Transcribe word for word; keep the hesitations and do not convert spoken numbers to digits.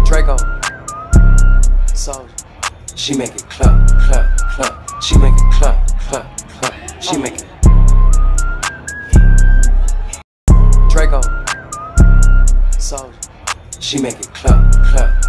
Draco, Soldier. She make it clap, clap, clap. She make it clap, clap, clap. She make it. Draco, Soldier. She make it clap, clap.